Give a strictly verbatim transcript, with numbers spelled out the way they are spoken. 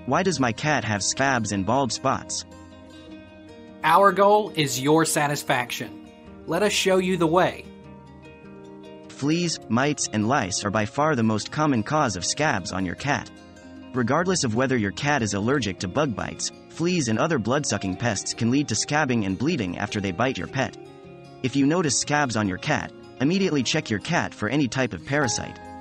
Why does my cat have scabs and bald spots? Our goal is your satisfaction. Let us show you the way. Fleas, mites, and lice are by far the most common cause of scabs on your cat. Regardless of whether your cat is allergic to bug bites, fleas and other blood-sucking pests can lead to scabbing and bleeding after they bite your pet. If you notice scabs on your cat, immediately check your cat for any type of parasite.